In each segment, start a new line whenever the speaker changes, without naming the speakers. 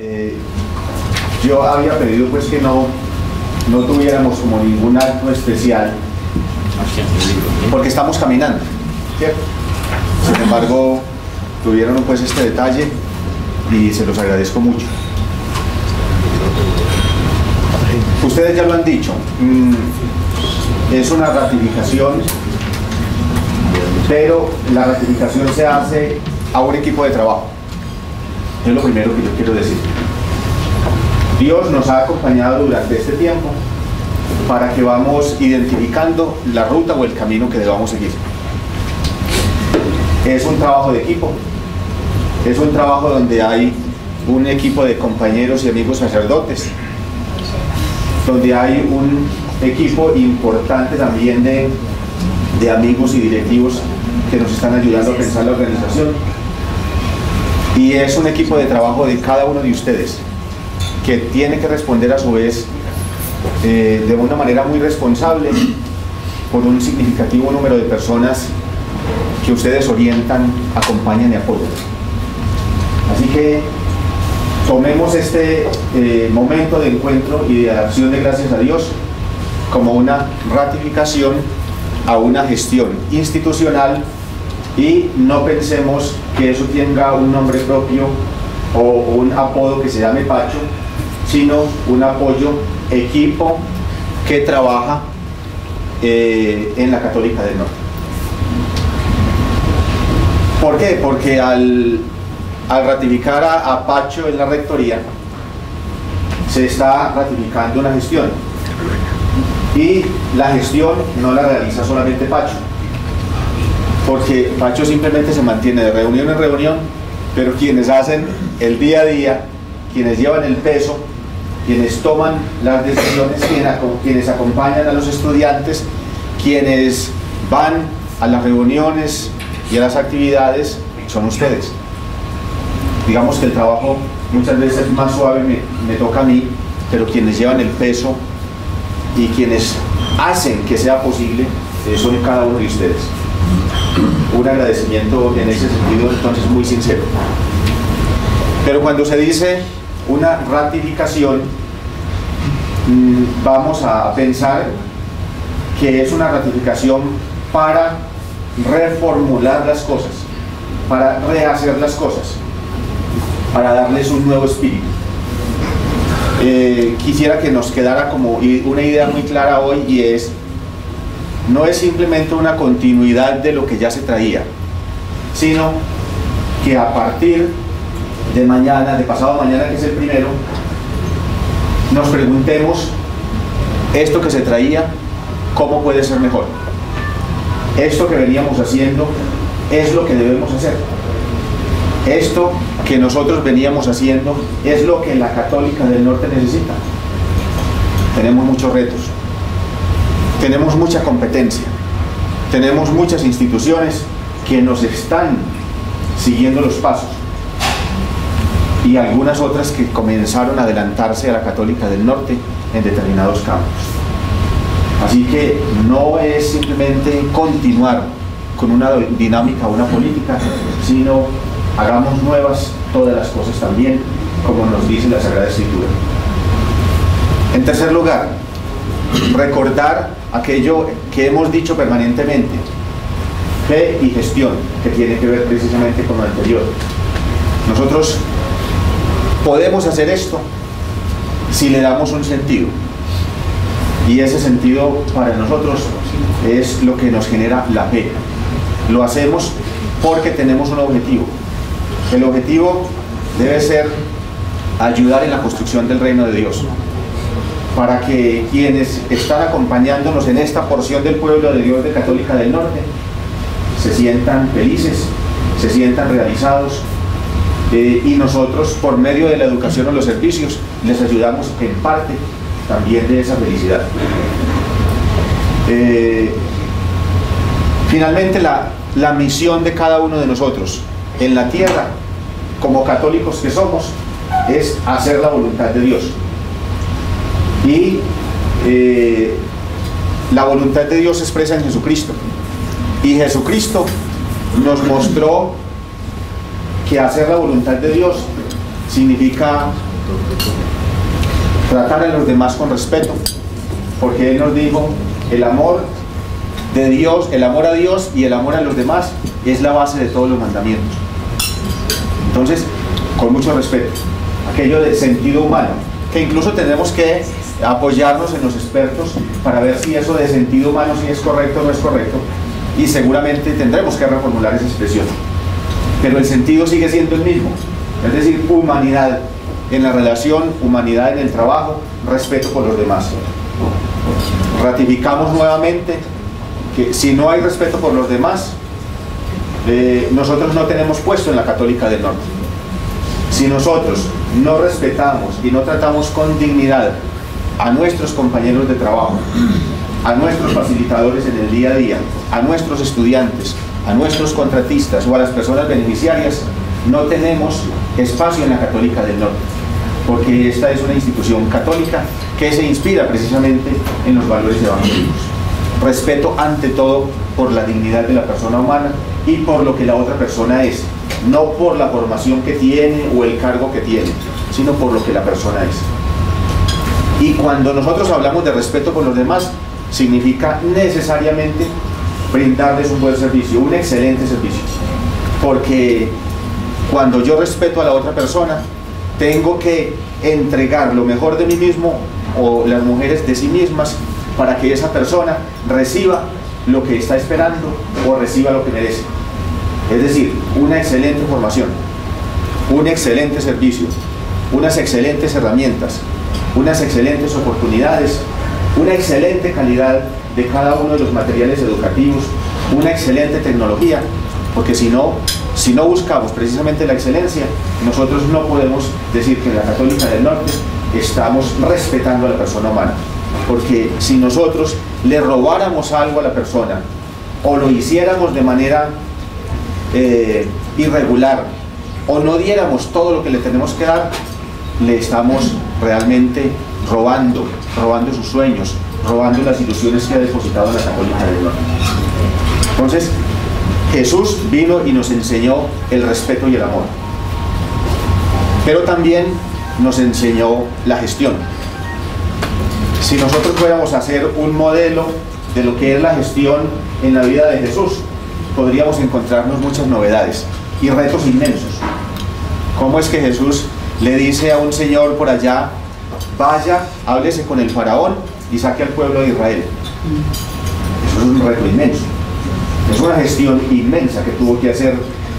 Yo había pedido pues que no tuviéramos como ningún acto especial, porque estamos caminando, ¿cierto? Sin embargo, tuvieron pues este detalle y se los agradezco mucho. Ustedes ya lo han dicho, es una ratificación, pero la ratificación se hace a un equipo de trabajo. Es lo primero que yo quiero decir. Dios nos ha acompañado durante este tiempo para que vamos identificando la ruta o el camino que debamos seguir. Es un trabajo de equipo, es un trabajo donde hay un equipo de compañeros y amigos sacerdotes, donde hay un equipo importante también de amigos y directivos que nos están ayudando a pensar la organización, y es un equipo de trabajo de cada uno de ustedes que tiene que responder a su vez de una manera muy responsable por un significativo número de personas que ustedes orientan, acompañan y apoyan. Así que tomemos este momento de encuentro y de acción de gracias a Dios como una ratificación a una gestión institucional, y no pensemos que eso tenga un nombre propio o un apodo que se llame Pacho, sino un apoyo, equipo que trabaja en la Católica del Norte. ¿Por qué? Porque al ratificar a Pacho en la rectoría, se está ratificando una gestión, y la gestión no la realiza solamente Pacho, porque Pacho simplemente se mantiene de reunión en reunión, pero quienes hacen el día a día, quienes llevan el peso, quienes toman las decisiones, quienes acompañan a los estudiantes, quienes van a las reuniones y a las actividades, son ustedes. Digamos que el trabajo muchas veces más suave me toca a mí, pero quienes llevan el peso y quienes hacen que sea posible son cada uno de ustedes. Un agradecimiento en ese sentido entonces muy sincero. Pero cuando se dice una ratificación, vamos a pensar que es una ratificación para reformular las cosas, para rehacer las cosas, para darles un nuevo espíritu. Quisiera que nos quedara como una idea muy clara hoy, y no es simplemente una continuidad de lo que ya se traía, sino que a partir de mañana, de pasado mañana, que es el primero, nos preguntemos: esto que se traía, ¿cómo puede ser mejor? Esto que veníamos haciendo es lo que debemos hacer. Esto que nosotros veníamos haciendo es lo que la Católica del Norte necesita. Tenemos muchos retos, tenemos mucha competencia, tenemos muchas instituciones que nos están siguiendo los pasos, y algunas otras que comenzaron a adelantarse a la Católica del Norte en determinados campos. Así que no es simplemente continuar con una dinámica o una política, sino hagamos nuevas todas las cosas también, como nos dice la Sagrada Escritura. En tercer lugar, recordar aquello que hemos dicho permanentemente: fe y gestión, que tiene que ver precisamente con lo anterior. Nosotros podemos hacer esto si le damos un sentido, y ese sentido para nosotros es lo que nos genera la fe. Lo hacemos porque tenemos un objetivo. El objetivo debe ser ayudar en la construcción del reino de Dios, para que quienes están acompañándonos en esta porción del pueblo de Dios de Católica del Norte se sientan felices, se sientan realizados, y nosotros, por medio de la educación o los servicios, les ayudamos en parte también de esa felicidad. Finalmente, la misión de cada uno de nosotros en la tierra, como católicos que somos, es hacer la voluntad de Dios. Y la voluntad de Dios se expresa en Jesucristo, y Jesucristo nos mostró que hacer la voluntad de Dios significa Tratar a los demás con respeto, porque Él nos dijo, el amor de Dios, el amor a Dios y el amor a los demás es la base de todos los mandamientos. Entonces, con mucho respeto, aquello de sentido humano, que incluso tenemos que apoyarnos en los expertos para ver si eso de sentido humano si es correcto o no es correcto, y seguramente tendremos que reformular esa expresión, pero el sentido sigue siendo el mismo, es decir, humanidad en la relación, humanidad en el trabajo, respeto por los demás. Ratificamos nuevamente que si no hay respeto por los demás, nosotros no tenemos puesto en la Católica del Norte. Si nosotros no respetamos y no tratamos con dignidad a nuestros compañeros de trabajo, a nuestros facilitadores en el día a día, a nuestros estudiantes, a nuestros contratistas o a las personas beneficiarias, no tenemos espacio en la Católica del Norte, porque esta es una institución católica que se inspira precisamente en los valores evangélicos. Respeto ante todo por la dignidad de la persona humana y por lo que la otra persona es, no por la formación que tiene o el cargo que tiene, sino por lo que la persona es. Y cuando nosotros hablamos de respeto por los demás, significa necesariamente brindarles un buen servicio, un excelente servicio, porque cuando yo respeto a la otra persona, tengo que entregar lo mejor de mí mismo o las mujeres de sí mismas para que esa persona reciba lo que está esperando o reciba lo que merece. Es decir, una excelente formación, un excelente servicio, unas excelentes herramientas, unas excelentes oportunidades, una excelente calidad de cada uno de los materiales educativos, una excelente tecnología, porque si no buscamos precisamente la excelencia, nosotros no podemos decir que en la Católica del Norte estamos respetando a la persona humana, porque si nosotros le robáramos algo a la persona o lo hiciéramos de manera irregular o no diéramos todo lo que le tenemos que dar, le estamos realmente robando sus sueños, robando las ilusiones que ha depositado en la Católica del Norte. Entonces, Jesús vino y nos enseñó el respeto y el amor, pero también nos enseñó la gestión. Si nosotros fuéramos a hacer un modelo de lo que es la gestión en la vida de Jesús, podríamos encontrarnos muchas novedades y retos inmensos. ¿Cómo es que Jesús le dice a un señor por allá, vaya, háblese con el faraón y saque al pueblo de Israel? Eso es un reto inmenso. Es una gestión inmensa que tuvo que hacer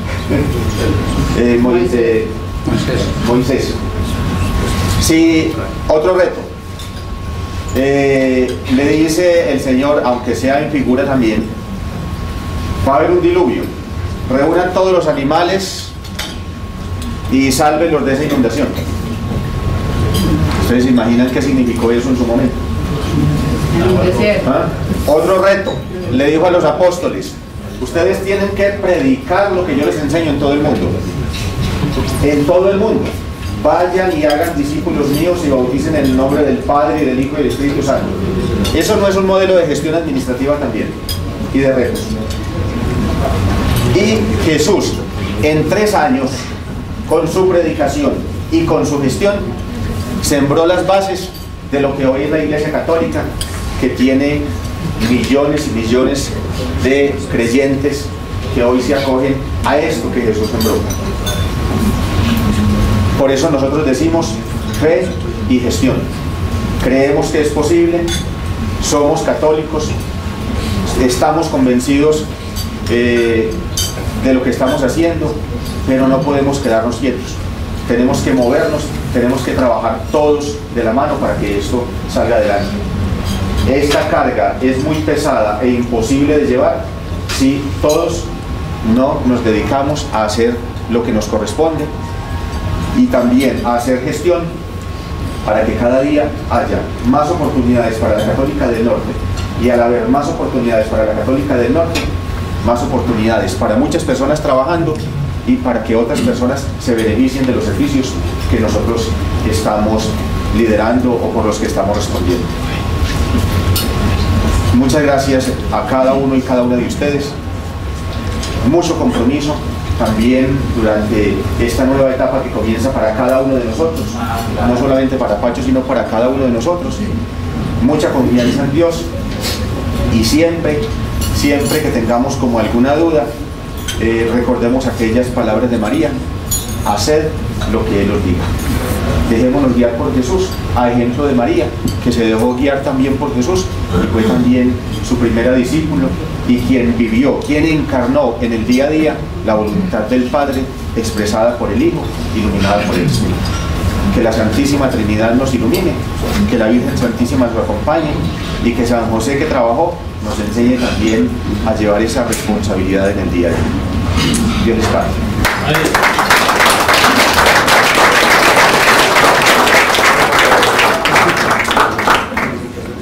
Moisés. Sí, otro reto. Le dice el Señor, aunque sea en figura también, va a haber un diluvio, reúnan todos los animales y sálvenlos de esa inundación. ¿Ustedes se imaginan qué significó eso en su momento? ¿Ah? Otro reto, le dijo a los apóstoles, ustedes tienen que predicar lo que yo les enseño en todo el mundo. En todo el mundo. Vayan y hagan discípulos míos y bauticen en el nombre del Padre y del Hijo y del Espíritu Santo. Eso no es un modelo de gestión administrativa también y de retos. Y Jesús, en 3 años, con su predicación y con su gestión, sembró las bases de lo que hoy es la Iglesia Católica, que tiene millones y millones de creyentes que hoy se acogen a esto que Jesús sembró. Por eso nosotros decimos fe y gestión. Creemos que es posible, somos católicos, estamos convencidos de lo que estamos haciendo, pero no podemos quedarnos quietos. Tenemos que movernos, tenemos que trabajar todos de la mano para que esto salga adelante. Esta carga es muy pesada e imposible de llevar si todos no nos dedicamos a hacer lo que nos corresponde y también a hacer gestión para que cada día haya más oportunidades para la Católica del Norte, y al haber más oportunidades para la Católica del Norte, más oportunidades para muchas personas trabajando y para que otras personas se beneficien de los servicios que nosotros estamos liderando o por los que estamos respondiendo. Muchas gracias a cada uno y cada una de ustedes. Mucho compromiso, también durante esta nueva etapa que comienza para cada uno de nosotros, no solamente para Pacho, sino para cada uno de nosotros. Mucha confianza en Dios, y siempre que tengamos como alguna duda, recordemos aquellas palabras de María: haced lo que Él os diga. Dejémonos guiar por Jesús, a ejemplo de María, que se dejó guiar también por Jesús y fue también su primera discípulo, y quien vivió, quien encarnó en el día a día la voluntad del Padre expresada por el Hijo, iluminada por el Espíritu. Que la Santísima Trinidad nos ilumine, que la Virgen Santísima nos acompañe, y que San José, que trabajó, nos enseñe también a llevar esa responsabilidad en el día a día. Dios les pague.